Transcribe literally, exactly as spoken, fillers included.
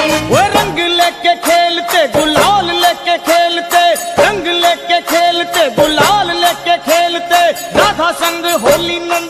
वो रंग लेके खेलते गुलाल लेके खेलते, रंग लेके खेलते गुलाल लेके खेलते, राधा संग होली न